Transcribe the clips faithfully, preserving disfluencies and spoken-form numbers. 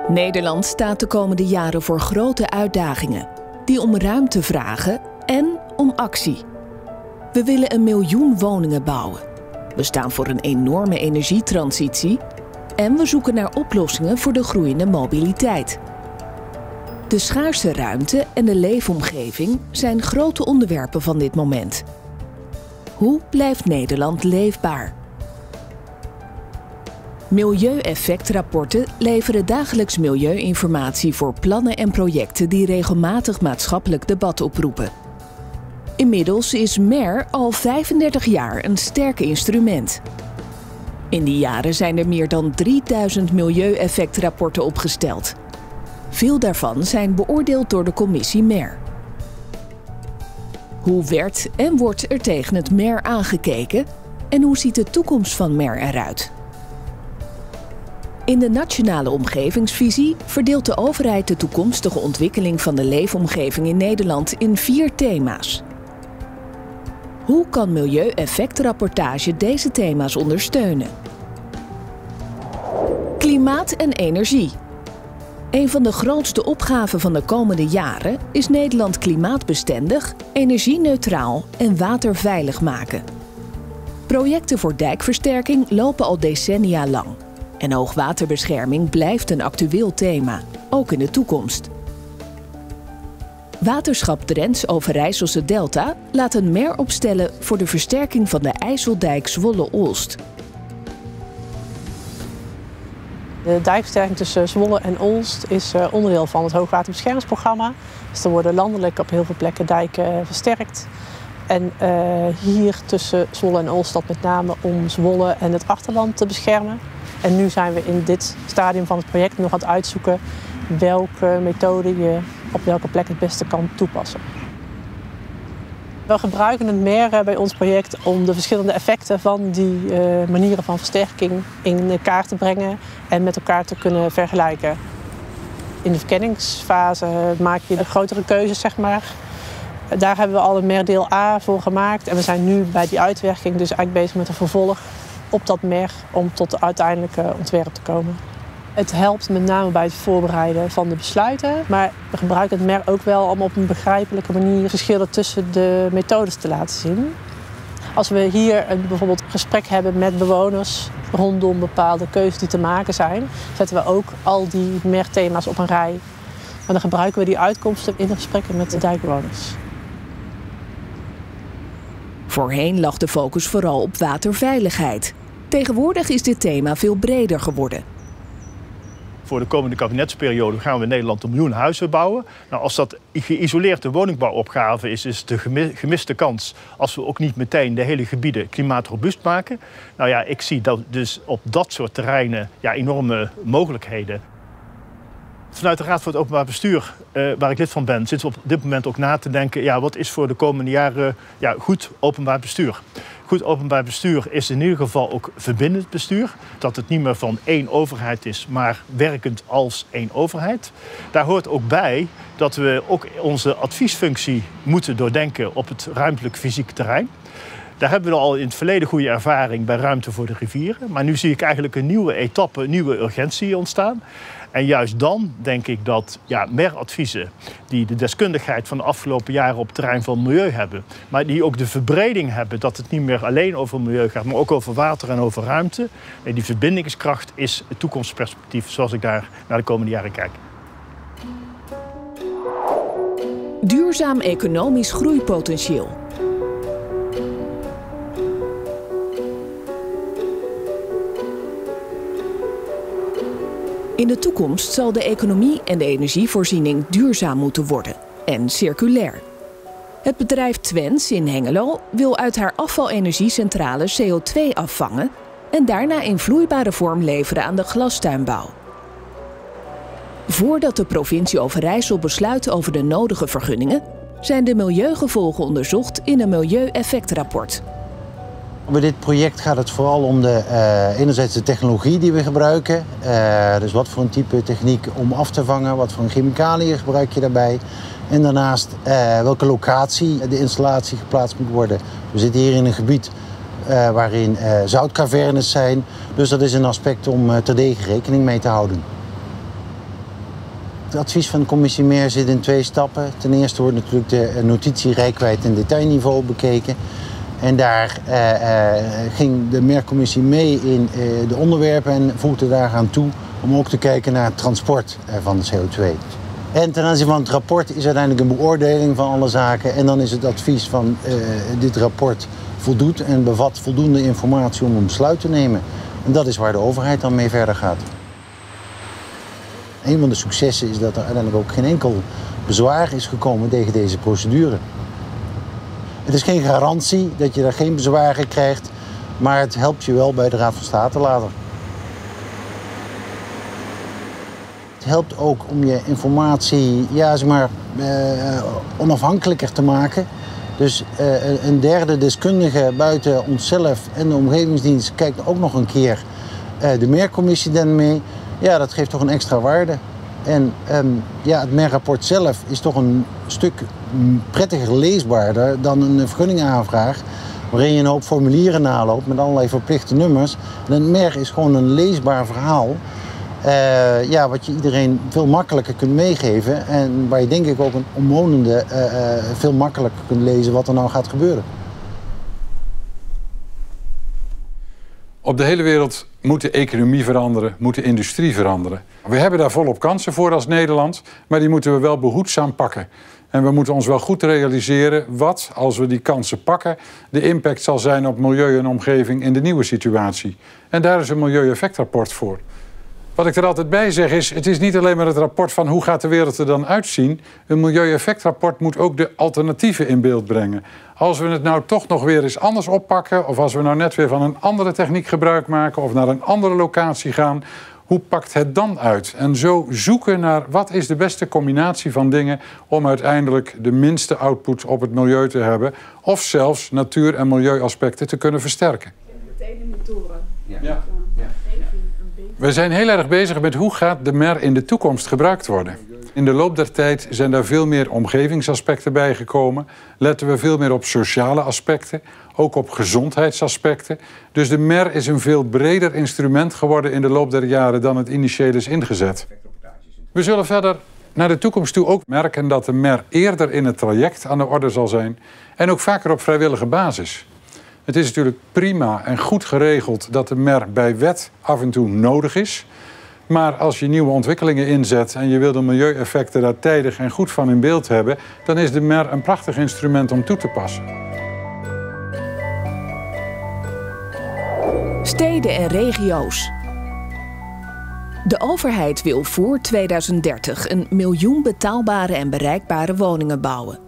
Nederland staat de komende jaren voor grote uitdagingen die om ruimte vragen en om actie. We willen een miljoen woningen bouwen. We staan voor een enorme energietransitie en we zoeken naar oplossingen voor de groeiende mobiliteit. De schaarse ruimte en de leefomgeving zijn grote onderwerpen van dit moment. Hoe blijft Nederland leefbaar? Milieueffectrapporten leveren dagelijks milieuinformatie voor plannen en projecten die regelmatig maatschappelijk debat oproepen. Inmiddels is M E R al vijfendertig jaar een sterk instrument. In die jaren zijn er meer dan drieduizend milieueffectrapporten opgesteld. Veel daarvan zijn beoordeeld door de commissie M E R. Hoe werd en wordt er tegen het M E R aangekeken en hoe ziet de toekomst van M E R eruit? In de Nationale Omgevingsvisie verdeelt de overheid de toekomstige ontwikkeling van de leefomgeving in Nederland in vier thema's. Hoe kan milieueffectrapportage deze thema's ondersteunen? Klimaat en energie. Een van de grootste opgaven van de komende jaren is Nederland klimaatbestendig, energie-neutraal en waterveilig maken. Projecten voor dijkversterking lopen al decennia lang. En hoogwaterbescherming blijft een actueel thema, ook in de toekomst. Waterschap Drents Overijsselse Delta laat een M E R opstellen voor de versterking van de IJsseldijk Zwolle-Olst. De dijkversterking tussen Zwolle en Olst is onderdeel van het hoogwaterbeschermingsprogramma. Dus er worden landelijk op heel veel plekken dijken versterkt. En uh, hier tussen Zwolle en Olst dat met name om Zwolle en het achterland te beschermen. En nu zijn we in dit stadium van het project nog aan het uitzoeken welke methode je op welke plek het beste kan toepassen. We gebruiken het M E R bij ons project om de verschillende effecten van die uh, manieren van versterking in kaart te brengen en met elkaar te kunnen vergelijken. In de verkenningsfase maak je de grotere keuzes, zeg maar. Daar hebben we al een M E R deel A voor gemaakt en we zijn nu bij die uitwerking dus eigenlijk bezig met een vervolg op dat M E R om tot de uiteindelijke ontwerp te komen. Het helpt met name bij het voorbereiden van de besluiten, maar we gebruiken het M E R ook wel om op een begrijpelijke manier verschillen tussen de methodes te laten zien. Als we hier een, bijvoorbeeld een gesprek hebben met bewoners rondom bepaalde keuzes die te maken zijn, zetten we ook al die M E R-thema's op een rij. En dan gebruiken we die uitkomsten in de gesprekken met de dijkbewoners. Voorheen lag de focus vooral op waterveiligheid. Tegenwoordig is dit thema veel breder geworden. Voor de komende kabinetsperiode gaan we in Nederland een miljoen huizen bouwen. Nou, als dat geïsoleerde woningbouwopgave is, is de gemiste kans als we ook niet meteen de hele gebieden klimaatrobuust maken. Nou ja, ik zie dat dus op dat soort terreinen ja, enorme mogelijkheden. Vanuit de Raad voor het Openbaar Bestuur, uh, waar ik lid van ben, zitten we op dit moment ook na te denken, ja, wat is voor de komende jaren ja, goed openbaar bestuur? Goed openbaar bestuur is in ieder geval ook verbindend bestuur. Dat het niet meer van één overheid is, maar werkend als één overheid. Daar hoort ook bij dat we ook onze adviesfunctie moeten doordenken op het ruimtelijk fysiek terrein. Daar hebben we al in het verleden goede ervaring bij Ruimte voor de Rivieren. Maar nu zie ik eigenlijk een nieuwe etappe, een nieuwe urgentie ontstaan. En juist dan denk ik dat ja, M E R-adviezen die de deskundigheid van de afgelopen jaren op het terrein van milieu hebben, maar die ook de verbreding hebben dat het niet meer alleen over milieu gaat, maar ook over water en over ruimte. En die verbindingskracht is het toekomstperspectief zoals ik daar naar de komende jaren kijk. Duurzaam economisch groeipotentieel. In de toekomst zal de economie en de energievoorziening duurzaam moeten worden en circulair. Het bedrijf Twents in Hengelo wil uit haar afvalenergiecentrale C O twee afvangen en daarna in vloeibare vorm leveren aan de glastuinbouw. Voordat de provincie Overijssel besluit over de nodige vergunningen, zijn de milieugevolgen onderzocht in een milieueffectrapport. Bij dit project gaat het vooral om de, uh, enerzijds de technologie die we gebruiken. Uh, dus wat voor een type techniek om af te vangen, wat voor een chemicaliën gebruik je daarbij. En daarnaast uh, welke locatie de installatie geplaatst moet worden. We zitten hier in een gebied uh, waarin uh, zoutcavernes zijn. Dus dat is een aspect om uh, terdege rekening mee te houden. Het advies van de commissie MER zit in twee stappen. Ten eerste wordt natuurlijk de notitie reikwijd en detailniveau bekeken. En daar uh, uh, ging de MER-commissie mee in uh, de onderwerpen en voegde daaraan toe om ook te kijken naar het transport uh, van de C O twee. En ten aanzien van het rapport is uiteindelijk een beoordeling van alle zaken. En dan is het advies van uh, dit rapport voldoet en bevat voldoende informatie om een besluit te nemen. En dat is waar de overheid dan mee verder gaat. Een van de successen is dat er uiteindelijk ook geen enkel bezwaar is gekomen tegen deze procedure. Het is geen garantie dat je daar geen bezwaren krijgt, maar het helpt je wel bij de Raad van State later. Het helpt ook om je informatie ja, zeg maar, uh, onafhankelijker te maken. Dus uh, een derde deskundige buiten onszelf en de omgevingsdienst kijkt ook nog een keer uh, de MER-commissie dan mee. Ja, dat geeft toch een extra waarde. En um, ja, het MER-rapport zelf is toch een stuk prettiger leesbaarder dan een vergunningaanvraag, waarin je een hoop formulieren naloopt met allerlei verplichte nummers. En het MER is gewoon een leesbaar verhaal, uh, ja, wat je iedereen veel makkelijker kunt meegeven en waar je denk ik ook een omwonende uh, uh, veel makkelijker kunt lezen wat er nou gaat gebeuren. Op de hele wereld moet de economie veranderen, moet de industrie veranderen. We hebben daar volop kansen voor als Nederland, maar die moeten we wel behoedzaam pakken. En we moeten ons wel goed realiseren wat, als we die kansen pakken, de impact zal zijn op milieu en omgeving in de nieuwe situatie. En daar is een milieueffectrapport voor. Wat ik er altijd bij zeg is, het is niet alleen maar het rapport van hoe gaat de wereld er dan uitzien. Een milieueffectrapport moet ook de alternatieven in beeld brengen. Als we het nou toch nog weer eens anders oppakken, of als we nou net weer van een andere techniek gebruik maken of naar een andere locatie gaan, hoe pakt het dan uit? En zo zoeken naar wat is de beste combinatie van dingen om uiteindelijk de minste output op het milieu te hebben, of zelfs natuur- en milieuaspecten te kunnen versterken. Meteen in de toren. Ja. Ja. Ja. We zijn heel erg bezig met hoe gaat de MER in de toekomst gebruikt worden. In de loop der tijd zijn daar veel meer omgevingsaspecten bijgekomen. Letten we veel meer op sociale aspecten, ook op gezondheidsaspecten. Dus de MER is een veel breder instrument geworden in de loop der jaren dan het initieel is ingezet. We zullen verder naar de toekomst toe ook merken dat de MER eerder in het traject aan de orde zal zijn en ook vaker op vrijwillige basis. Het is natuurlijk prima en goed geregeld dat de MER bij wet af en toe nodig is. Maar als je nieuwe ontwikkelingen inzet en je wil de milieueffecten daar tijdig en goed van in beeld hebben, dan is de MER een prachtig instrument om toe te passen. Steden en regio's. De overheid wil voor tweeduizend dertig een miljoen betaalbare en bereikbare woningen bouwen.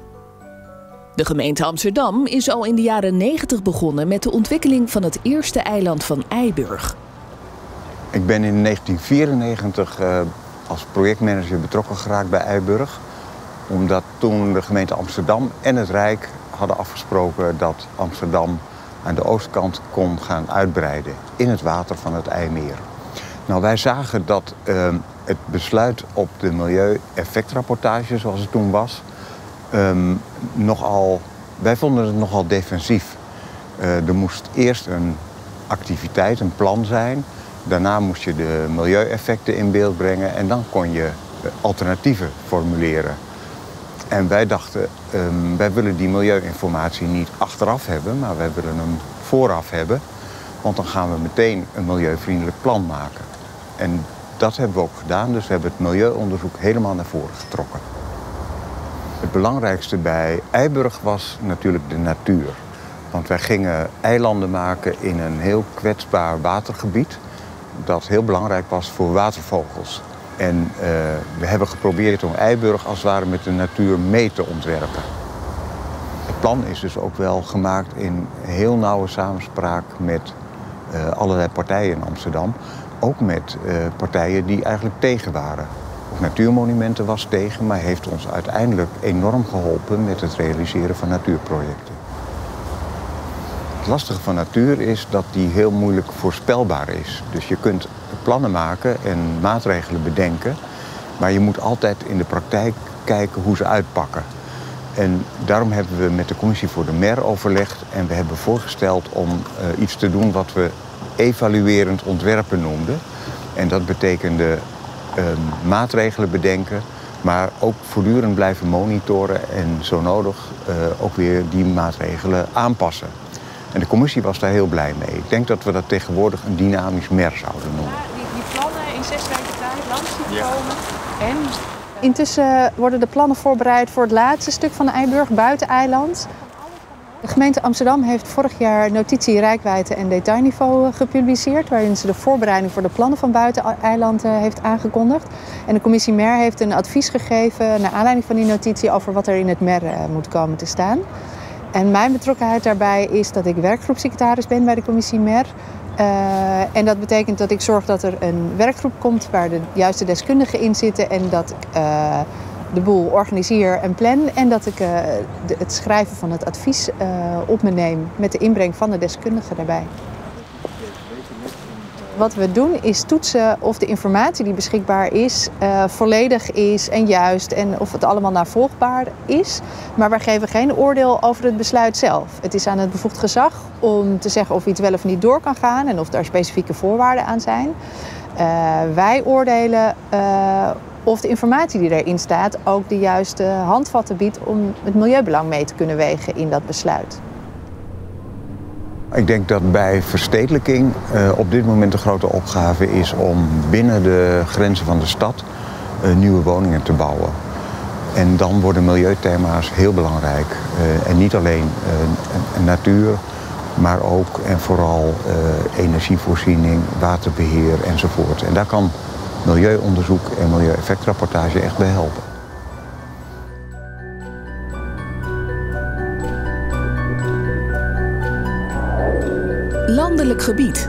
De gemeente Amsterdam is al in de jaren negentig begonnen met de ontwikkeling van het eerste eiland van Eiburg. Ik ben in negentien vierennegentig uh, als projectmanager betrokken geraakt bij Eiburg. Omdat toen de gemeente Amsterdam en het Rijk hadden afgesproken dat Amsterdam aan de oostkant kon gaan uitbreiden in het water van het IJmeer. Nou, wij zagen dat uh, het besluit op de milieueffectrapportage, zoals het toen was, um, nogal, wij vonden het nogal defensief. Uh, er moest eerst een activiteit, een plan zijn. Daarna moest je de milieueffecten in beeld brengen en dan kon je alternatieven formuleren. En wij dachten, um, wij willen die milieuinformatie niet achteraf hebben, maar wij willen hem vooraf hebben. Want dan gaan we meteen een milieuvriendelijk plan maken. En dat hebben we ook gedaan, dus we hebben het milieuonderzoek helemaal naar voren getrokken. Het belangrijkste bij Eiburg was natuurlijk de natuur. Want wij gingen eilanden maken in een heel kwetsbaar watergebied dat heel belangrijk was voor watervogels. En uh, we hebben geprobeerd om Eiburg als het ware met de natuur mee te ontwerpen. Het plan is dus ook wel gemaakt in heel nauwe samenspraak met uh, allerlei partijen in Amsterdam. Ook met uh, partijen die eigenlijk tegen waren. Natuurmonumenten was tegen, maar heeft ons uiteindelijk enorm geholpen met het realiseren van natuurprojecten. Het lastige van natuur is dat die heel moeilijk voorspelbaar is. Dus je kunt plannen maken en maatregelen bedenken, maar je moet altijd in de praktijk kijken hoe ze uitpakken. En daarom hebben we met de commissie voor de MER overlegd en we hebben voorgesteld om uh, iets te doen wat we evaluerend ontwerpen noemden. En dat betekende uh, maatregelen bedenken, maar ook voortdurend blijven monitoren en zo nodig uh, ook weer die maatregelen aanpassen. En de commissie was daar heel blij mee. Ik denk dat we dat tegenwoordig een dynamisch M E R zouden noemen. Ja, die, die plannen in zes weken tijd langs die komen. Ja. En? Intussen worden de plannen voorbereid voor het laatste stuk van de Eiburg, buiteneiland. De gemeente Amsterdam heeft vorig jaar notitie reikwijdte en detailniveau gepubliceerd, waarin ze de voorbereiding voor de plannen van buiteneiland heeft aangekondigd. En de commissie M E R heeft een advies gegeven naar aanleiding van die notitie over wat er in het M E R moet komen te staan. En mijn betrokkenheid daarbij is dat ik werkgroepsecretaris ben bij de commissie M E R. Uh, en dat betekent dat ik zorg dat er een werkgroep komt waar de juiste deskundigen in zitten en dat ik uh, de boel organiseer en plan en dat ik uh, de, het schrijven van het advies uh, op me neem met de inbreng van de deskundigen daarbij. Wat we doen is toetsen of de informatie die beschikbaar is uh, volledig is en juist en of het allemaal navolgbaar is. Maar wij geven geen oordeel over het besluit zelf. Het is aan het bevoegd gezag om te zeggen of iets wel of niet door kan gaan en of daar specifieke voorwaarden aan zijn. Uh, wij oordelen uh, of de informatie die erin staat ook de juiste handvatten biedt om het milieubelang mee te kunnen wegen in dat besluit. Ik denk dat bij verstedelijking uh, op dit moment de grote opgave is om binnen de grenzen van de stad uh, nieuwe woningen te bouwen. En dan worden milieuthema's heel belangrijk. Uh, en niet alleen uh, natuur, maar ook en vooral uh, energievoorziening, waterbeheer enzovoort. En daar kan milieuonderzoek en milieueffectrapportage echt bij helpen. Landelijk gebied.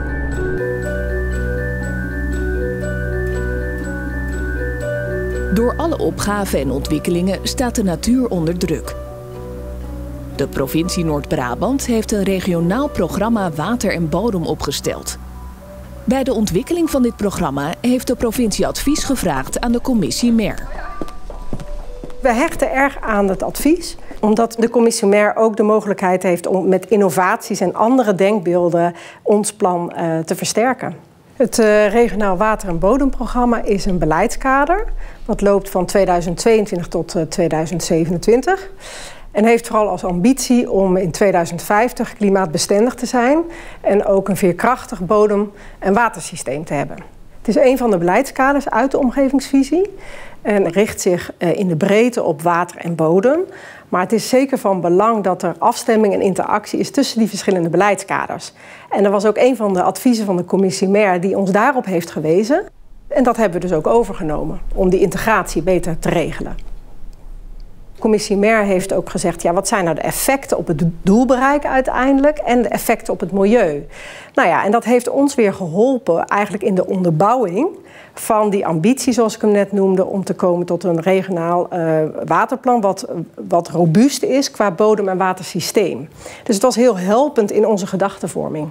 Door alle opgaven en ontwikkelingen staat de natuur onder druk. De provincie Noord-Brabant heeft een regionaal programma Water en Bodem opgesteld. Bij de ontwikkeling van dit programma heeft de provincie advies gevraagd aan de commissie M E R. We hechten erg aan het advies, omdat de commissie M E R ook de mogelijkheid heeft om met innovaties en andere denkbeelden ons plan uh, te versterken. Het uh, regionaal water- en bodemprogramma is een beleidskader. Dat loopt van tweeduizend tweeëntwintig tot uh, tweeduizend zevenentwintig. En heeft vooral als ambitie om in tweeduizend vijftig klimaatbestendig te zijn en ook een veerkrachtig bodem- en watersysteem te hebben. Het is een van de beleidskaders uit de omgevingsvisie en richt zich in de breedte op water en bodem. Maar het is zeker van belang dat er afstemming en interactie is tussen die verschillende beleidskaders. En dat was ook een van de adviezen van de commissie M E R die ons daarop heeft gewezen. En dat hebben we dus ook overgenomen om die integratie beter te regelen. De commissie M E R heeft ook gezegd, ja, wat zijn nou de effecten op het doelbereik uiteindelijk en de effecten op het milieu? Nou ja, en dat heeft ons weer geholpen eigenlijk in de onderbouwing van die ambitie, zoals ik hem net noemde, om te komen tot een regionaal uh, waterplan wat, wat robuust is qua bodem- en watersysteem. Dus het was heel helpend in onze gedachtenvorming.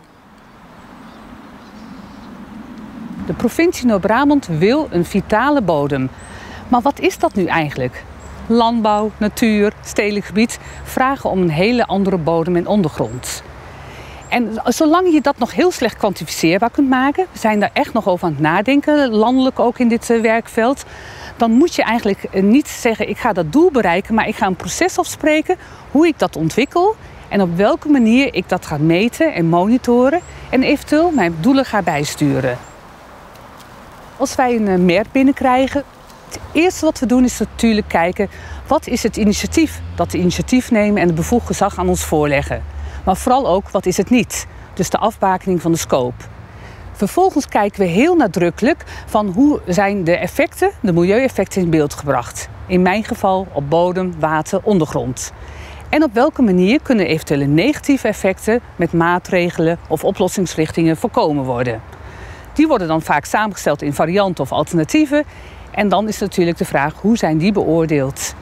De provincie Noord-Brabant wil een vitale bodem. Maar wat is dat nu eigenlijk? Landbouw, natuur, stedelijk gebied vragen om een hele andere bodem en ondergrond. En zolang je dat nog heel slecht kwantificeerbaar kunt maken, we zijn daar echt nog over aan het nadenken, landelijk ook in dit werkveld, dan moet je eigenlijk niet zeggen ik ga dat doel bereiken, maar ik ga een proces afspreken hoe ik dat ontwikkel en op welke manier ik dat ga meten en monitoren en eventueel mijn doelen ga bijsturen. Als wij een M E R binnenkrijgen, het eerste wat we doen is natuurlijk kijken wat is het initiatief dat de initiatiefnemer en de bevoegd gezag aan ons voorleggen. Maar vooral ook wat is het niet, dus de afbakening van de scope. Vervolgens kijken we heel nadrukkelijk van hoe zijn de effecten, de milieueffecten in beeld gebracht. In mijn geval op bodem, water, ondergrond. En op welke manier kunnen eventuele negatieve effecten met maatregelen of oplossingsrichtingen voorkomen worden. Die worden dan vaak samengesteld in varianten of alternatieven. En dan is natuurlijk de vraag, hoe zijn die beoordeeld?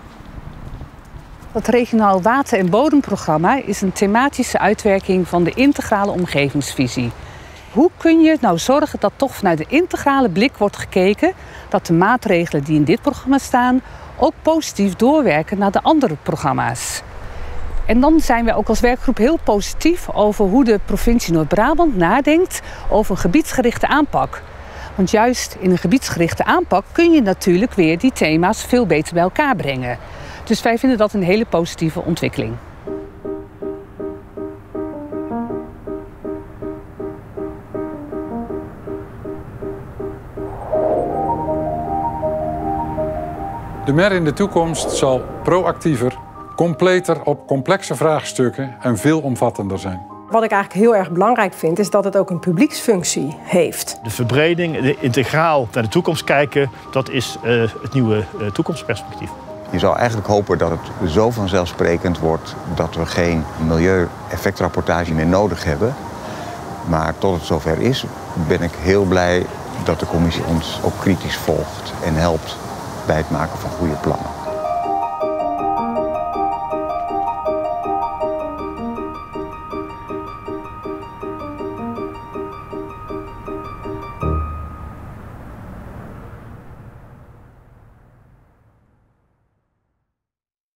Het regionaal water- en bodemprogramma is een thematische uitwerking van de integrale omgevingsvisie. Hoe kun je nou zorgen dat toch vanuit de integrale blik wordt gekeken dat de maatregelen die in dit programma staan ook positief doorwerken naar de andere programma's? En dan zijn we ook als werkgroep heel positief over hoe de provincie Noord-Brabant nadenkt over een gebiedsgerichte aanpak. Want juist in een gebiedsgerichte aanpak kun je natuurlijk weer die thema's veel beter bij elkaar brengen. Dus wij vinden dat een hele positieve ontwikkeling. De MER in de toekomst zal proactiever, completer op complexe vraagstukken en veelomvattender zijn. Wat ik eigenlijk heel erg belangrijk vind, is dat het ook een publieksfunctie heeft. De verbreding, de integraal naar de toekomst kijken, dat is uh, het nieuwe uh, toekomstperspectief. Je zou eigenlijk hopen dat het zo vanzelfsprekend wordt dat we geen milieueffectrapportage meer nodig hebben. Maar tot het zover is, ben ik heel blij dat de commissie ons ook kritisch volgt en helpt bij het maken van goede plannen.